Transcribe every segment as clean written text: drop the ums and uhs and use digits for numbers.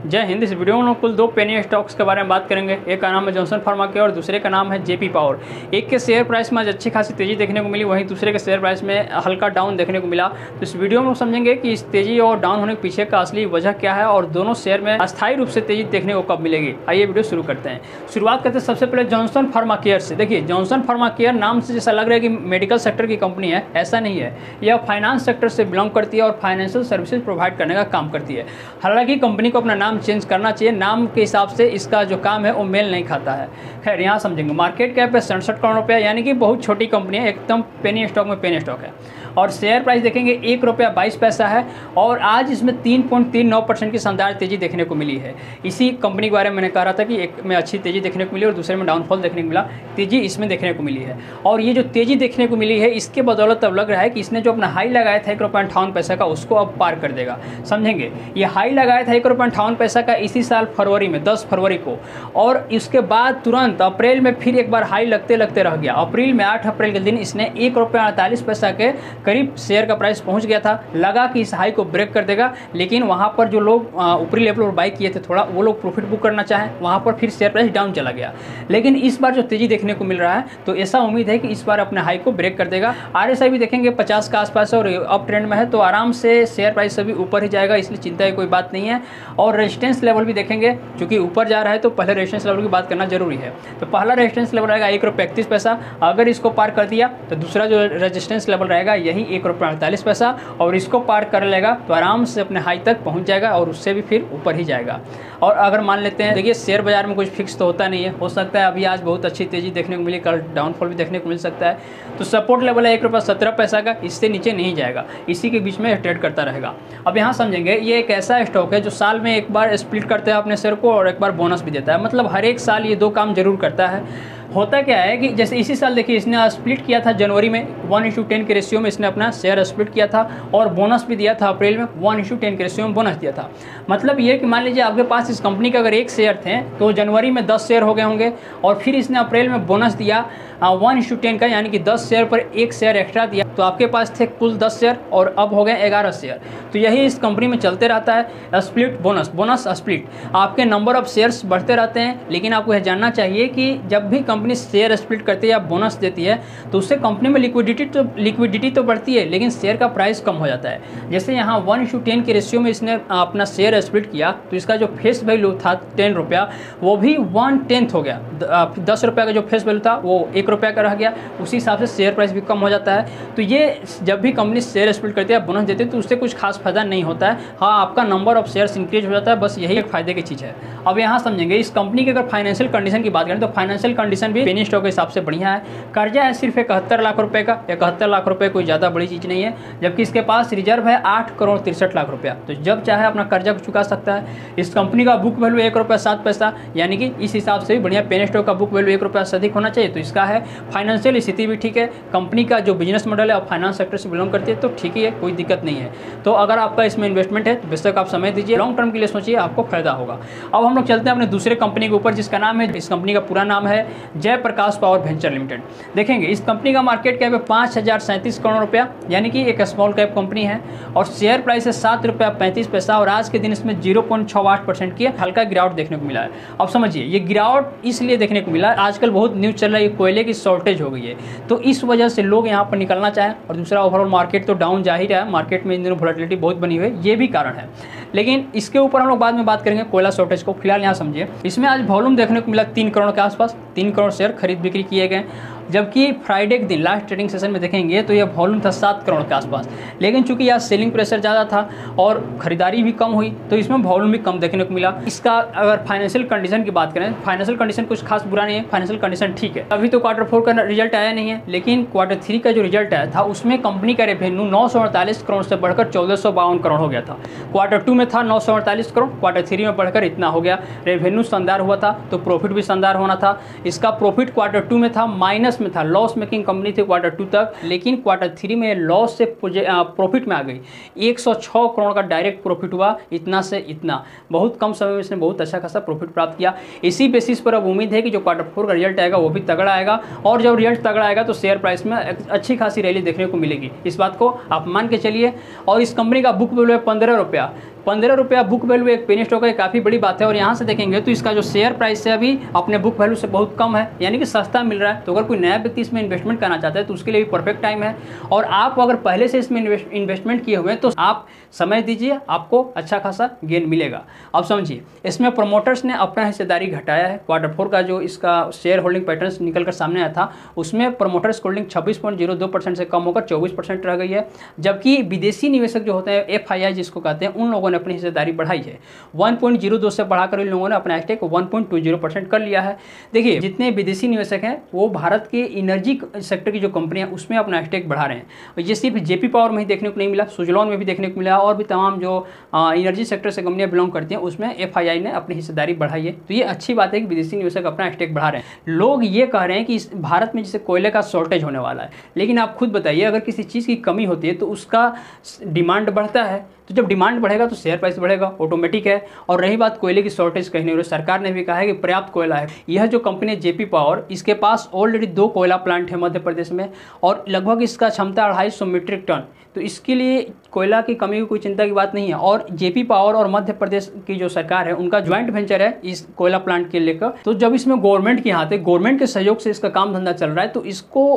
जय हिंद। इस वीडियो में कुल दो पेनी स्टॉक्स के बारे में बात करेंगे। एक का नाम है जॉनसन फार्मा केयर और दूसरे का नाम है जेपी पावर। एक के शेयर प्राइस में आज अच्छी खासी तेजी देखने को मिली, वहीं दूसरे के शेयर प्राइस में हल्का डाउन देखने को मिला। तो इस वीडियो में समझेंगे कि इस तेजी और डाउन होने के पीछे का असली वजह क्या है और दोनों शेयर में अस्थायी रूप से तेजी देखने को कब मिलेगी। आइए वीडियो शुरू करते हैं। शुरुआत करते हैं सबसे पहले जॉनसन फार्मा केयर से। देखिए, जॉनसन फार्मा केयर नाम से जैसा लग रहा है कि मेडिकल सेक्टर की कंपनी है, ऐसा नहीं है। यह फाइनेंस सेक्टर से बिलोंग करती है और फाइनेंशियल सर्विसेज प्रोवाइड करने का काम करती है। हालांकि कंपनी को अपना नाम चेंज करना चाहिए, नाम के हिसाब से इसका जो काम है वो मेल नहीं खाता है। खैर, यहाँ समझेंगे। मार्केट कैप है 67 करोड़ रुपया, यानी कि बहुत छोटी कंपनी है, एकदम पेनी स्टॉक में पेनी स्टॉक है। और शेयर प्राइस देखेंगे ₹1.22 है और आज इसमें 3.39% की शानदार तेजी देखने को मिली है। इसी कंपनी के बारे में मैंने कहा रहा था कि एक में अच्छी तेजी देखने को मिली और दूसरे में डाउनफॉल देखने को मिला। तेजी इसमें देखने को मिली है और ये जो तेजी देखने को मिली है इसके बदौलत अब लग रहा है कि इसने जो अपना हाई लगाया था ₹1.58 का, उसको अब पार कर देगा। समझेंगे, ये हाई लगाया था ₹1.58 का इसी साल फरवरी में, 10 फरवरी को, और इसके बाद तुरंत अप्रैल में फिर एक बार हाई लगते लगते रह गया। अप्रैल में 8 अप्रैल के दिन इसने ₹1.48 के करीब शेयर का प्राइस पहुंच गया था। लगा कि इस हाई को ब्रेक कर देगा, लेकिन वहां पर जो लोग ऊपरी लेवल पर बाई किए थे थोड़ा, वो लोग प्रॉफिट बुक करना चाहे, वहां पर फिर शेयर प्राइस डाउन चला गया। लेकिन इस बार जो तेजी देखने को मिल रहा है तो ऐसा उम्मीद है कि इस बार अपने हाई को ब्रेक कर देगा। RSI भी देखेंगे 50 के आसपास है और अप ट्रेंड में है, तो आराम से शेयर प्राइस अभी ऊपर ही जाएगा, इसलिए चिंता की कोई बात नहीं है। और रेजिस्टेंस लेवल भी देखेंगे, क्योंकि ऊपर जा रहा है तो पहले रेजिस्टेंस लेवल की बात करना जरूरी है। तो पहला रेजिस्टेंस लेवल रहेगा ₹1.31। अगर इसको पार कर दिया तो दूसरा जो रेजिस्टेंस लेवल रहेगा यही ₹1.48, और इसको पार कर लेगा तो आराम से अपने हाई तक पहुंच जाएगा और उससे भी फिर ऊपर ही जाएगा। और अगर मान लेते हैं, देखिए शेयर बाजार में कुछ फिक्स तो होता नहीं है, हो सकता है अभी आज बहुत अच्छी तेजी देखने को मिली, कल डाउनफॉल भी देखने को मिल सकता है। तो सपोर्ट लेवल है ₹1.17 का, इससे नीचे नहीं जाएगा, इसी के बीच में ट्रेड करता रहेगा। अब यहाँ समझेंगे, ये एक ऐसा स्टॉक है जो साल में एक बार स्प्लिट करता है अपने शेयर को और एक बार बोनस भी देता है। मतलब हर एक साल ये दो काम जरूर करता है। होता क्या है कि जैसे इसी साल देखिए इसने स्प्लिट किया था जनवरी में 1:10 के रेशियो में इसने अपना शेयर स्प्लिट किया था और बोनस भी दिया था अप्रैल में 1:10 के रेशियो में बोनस दिया था। मतलब ये कि मान लीजिए आपके पास इस कंपनी के अगर 1 शेयर थे तो जनवरी में 10 शेयर हो गए होंगे और फिर इसने अप्रैल में बोनस दिया 1:10 का, यानी कि 10 शेयर पर 1 शेयर एक्स्ट्रा दिया, तो आपके पास थे कुल 10 शेयर और अब हो गए 11 शेयर। तो यही इस कंपनी में चलते रहता है, स्प्लिट बोनस, बोनस स्प्लिट। आपके नंबर ऑफ शेयर्स बढ़ते रहते हैं, लेकिन आपको यह जानना चाहिए कि जब भी कंपनी शेयर स्प्लिट करती है या बोनस देती है तो उससे कंपनी में लिक्विडिटी तो बढ़ती है, लेकिन शेयर का प्राइस कम हो जाता है। जैसे यहाँ 1:10 के रेशियो में इसने अपना शेयर स्प्लिट किया तो इसका जो फेस वैल्यू था ₹10, वो भी 1/10 हो गया। ₹10 का जो फेस वैल्यू था वो ₹1 का रह गया, उसी हिसाब से शेयर प्राइस भी कम हो जाता है। तो ये जब भी कंपनी शेयर स्प्लिट करती है, बोनस देती है, तो उससे कुछ खास फायदा नहीं होता है। हाँ, आपका नंबर ऑफ शेयर्स इंक्रीज हो जाता है, बस यही एक फायदे की चीज़ है। अब यहाँ समझेंगे, इस कंपनी की अगर फाइनेंशियल कंडीशन की बात करें तो फाइनेंशियल कंडीशन भी पेनी स्टॉक के हिसाब से बढ़िया है। कर्जा है सिर्फ 71 लाख रुपए का। 71 लाख रुपए कोई ज़्यादा बड़ी चीज़ नहीं है, जबकि इसके पास रिजर्व है 8,63,00,000 रुपया। तो जब चाहे अपना कर्जा को चुका सकता है। इस कंपनी का बुक वैल्यू ₹1.07, यानी कि इस हिसाब से भी बढ़िया। पेनी स्टॉक का बुक वैल्यू ₹1 से अधिक होना चाहिए, तो इसका है। फाइनेंशियल स्थिति भी ठीक है, कंपनी का जो बिजनेस मॉडल है और फाइनेंस सेक्टर से बिलोंग करती है, तो ठीक ही है, कोई दिक्कत नहीं है। तो अगर आपका इसमें इन्वेस्टमेंट है तो बेशक आप समय दीजिए, लॉन्ग टर्म के लिए सोचिए, आपको फायदा होगा। अब हम लोग चलते हैं अपने दूसरे कंपनी के ऊपर, जिसका नाम है, इस कंपनी का पूरा नाम है जयप्रकाश पावर वेंचर लिमिटेड। देखेंगे, इस कंपनी का मार्केट कैप है 5,037 करोड़ रुपया, यानी कि एक स्मॉल कैप कंपनी है और शेयर प्राइस है ₹7.35 और आज के दिन इसमें 0.68% की हल्का गिरावट देखने को मिला है। अब समझिए, ये गिरावट इसलिए देखने को मिला है, आजकल बहुत न्यूज़ चल रहा है कोयले की शॉर्टेज हो गई है, तो इस वजह से लोग यहाँ पर निकलना चाहें। और दूसरा, ओवरऑल मार्केट तो डाउन जा ही रहा है, मार्केट में इन दिनों वोलेटिलिटी बहुत बनी हुई है, ये भी कारण है। लेकिन इसके ऊपर हम लोग बाद में बात करेंगे, कोयला शॉर्टेज को। फिलहाल यहाँ समझिए, इसमें आज वॉल्यूम देखने को मिला 3 करोड़ के आसपास। 3 करोड़ शेयर खरीद बिक्री किए गए, जबकि फ्राइडे के दिन लास्ट ट्रेडिंग सेशन में देखेंगे तो यह वॉल्यूम था 7 करोड़ के आसपास। लेकिन चूंकि यहाँ सेलिंग प्रेशर ज़्यादा था और खरीदारी भी कम हुई, तो इसमें वॉल्यूम भी कम देखने को मिला। इसका अगर फाइनेंशियल कंडीशन की बात करें, फाइनेंशियल कंडीशन कुछ खास बुरा नहीं है, फाइनेंशियल कंडीशन ठीक है। अभी तो Q4 का रिजल्ट आया नहीं है, लेकिन Q3 का जो रिजल्ट आया था उसमें कंपनी का रेवेन्यू 948 करोड़ से बढ़कर 1452 करोड़ हो गया था। Q2 में था 948 करोड़, Q3 में बढ़कर इतना हो गया। रेवेन्यू शानदार हुआ था तो प्रॉफिट भी शानदार होना था। इसका प्रॉफिट Q2 में था, माइनस में था, लॉस मेकिंग कंपनी थी Q2 तक, लेकिन Q3 में लॉस से प्रॉफिट में आ गई। 106 करोड़ का डायरेक्ट प्रॉफिट हुआ, इतना से इतना, बहुत कम समय में इसने बहुत अच्छा खासा प्रॉफिट प्राप्त किया। इसी बेसिस पर अब उम्मीद है कि जो Q4 का रिजल्ट आएगा वो भी तगड़ा आएगा, और जब रिजल्ट तगड़ा आएगा तो शेयर प्राइस में अच्छी खासी रैली देखने को मिलेगी। इस बात को आप मान के चलिए। और इस कंपनी का बुक वैल्यू है ₹15, 15 रुपया बुक वैल्यू एक पेनी स्टॉक है, काफ़ी बड़ी बात है। और यहाँ से देखेंगे तो इसका जो शेयर प्राइस है अभी अपने बुक वैल्यू से बहुत कम है, यानी कि सस्ता मिल रहा है। तो अगर कोई नया व्यक्ति इसमें इन्वेस्टमेंट करना चाहता है तो उसके लिए भी परफेक्ट टाइम है। और आप अगर पहले से इसमें इन्वेस्टमेंट किए हुए हैं तो आप समय दीजिए, आपको अच्छा खासा गेन मिलेगा। अब समझिए, इसमें प्रोमोटर्स ने अपना हिस्सेदारी घटाया है। Q4 का जो इसका शेयर होल्डिंग पैटर्न निकल कर सामने आया था उसमें प्रोमोटर्स होल्डिंग 26.02% से कम होकर 24% रह गई है, जबकि विदेशी निवेशक जो होते हैं FII जिसको कहते हैं, उन लोगों ने अपनी हिस्सेदारी बढ़ाई है। 1.02 से बढ़ाकर इन लोगों ने अपना स्टेक 1.20% कर लिया है। देखिए, जितने विदेशी निवेशक हैं वो भारत के एनर्जी सेक्टर की जो कंपनियां उसमें अपना स्टेक बढ़ा रहे हैं। ये सिर्फ JP पावर में ही देखने को नहीं मिला, सुजलॉन में भी देखने को मिला, और भी तमाम जो एनर्जी सेक्टर से कंपनियां बिलोंग करती हैं उसमें FII ने अपनी हिस्सेदारी बढ़ाई है। तो ये अच्छी बात है कि विदेशी निवेशक अपना स्टेक बढ़ा रहे हैं। लोग ये कह रहे हैं कि इस भारत में जैसे कोयले का शॉर्टेज होने वाला है, लेकिन आप खुद बताइए, अगर किसी चीज़ की कमी होती है तो उसका डिमांड बढ़ता है, तो जब डिमांड बढ़ेगा तो शेयर प्राइस बढ़ेगा, ऑटोमेटिक है। और रही बात कोयले की शॉर्टेज, कहीं नहीं हो रही, सरकार ने भी कहा है कि पर्याप्त कोयला है। यह जो कंपनी है JP पावर, इसके पास ऑलरेडी 2 कोयला प्लांट है मध्य प्रदेश में, और लगभग इसका क्षमता 250 मीट्रिक टन। तो इसके लिए कोयला की कमी की कोई चिंता की बात नहीं है। और JP पावर और मध्य प्रदेश की जो सरकार है उनका ज्वाइंट वेंचर है इस कोयला प्लांट के लेकर। तो जब इसमें गवर्नमेंट के हाथ है, गवर्नमेंट के सहयोग से इसका काम धंधा चल रहा है, तो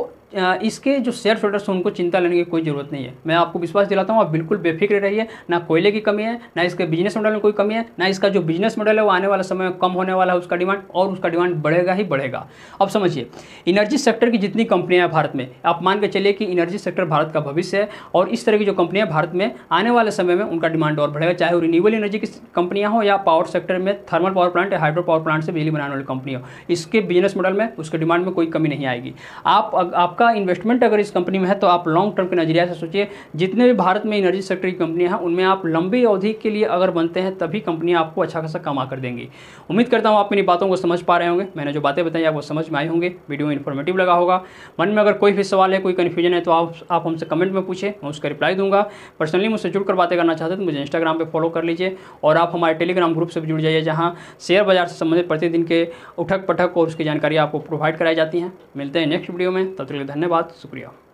इसके जो शेयर होल्डर्स हैं उनको चिंता लेने की कोई ज़रूरत नहीं है। मैं आपको विश्वास दिलाता हूँ, आप बिल्कुल बेफिक्र रहिए। ना कोयले की कमी है, ना इसके बिजनेस मॉडल में कोई कमी है, ना इसका जो बिजनेस मॉडल है वो आने वाला समय में कम होने वाला है उसका डिमांड, और उसका डिमांड बढ़ेगा ही बढ़ेगा। अब समझिए, एनर्जी सेक्टर की जितनी कंपनियां हैं भारत में, आप मान के चलिए कि एनर्जी सेक्टर भारत का भविष्य है, और इस तरह की जो कंपनियां भारत में आने वाले समय में उनका डिमांड और बढ़ेगा, चाहे वो रिन्यूएबल एनर्जी की कंपनियां हो या पावर सेक्टर में थर्मल पावर प्लांट या हाइड्रो पावर प्लांट से बिजली बनाने वाली कंपनी हो। इसके बिजनेस मॉडल में, उसके डिमांड में कोई कमी नहीं आएगी। आपका इन्वेस्टमेंट अगर इस कंपनी में है तो आप लॉन्ग टर्म के नजरिया से सोचिए। जितने भी भारत में एनर्जी सेक्टर की कंपनियां हैं उनमें आप लंबी अवधि के लिए अगर बनते हैं तभी कंपनियां आपको अच्छा खासा कमा कर देंगी। उम्मीद करता हूं आप मेरी बातों को समझ पा रहे होंगे। मैंने जो बातें बताई आपको समझ में आई होंगी, वीडियो इन्फॉर्मेटिव लगा होगा। मन में अगर कोई भी सवाल है, कोई कन्फ्यूजन है तो आप हमसे कमेंट में पूछे, मैं उसका रिप्लाई दूंगा। पर्सनली मुझसे जुड़कर बातें करना चाहते हैं तो मुझे इंस्टाग्राम पर फॉलो कर लीजिए, और आप हमारे टेलीग्राम ग्रुप से भी जुड़ जाइए, जहाँ शेयर बाजार से संबंधित प्रतिदिन के उठक पटक और उसकी जानकारी आपको प्रोवाइड कराई जाती हैं। मिलते हैं नेक्स्ट वीडियो में, तब तक के लिए धन्यवाद, शुक्रिया।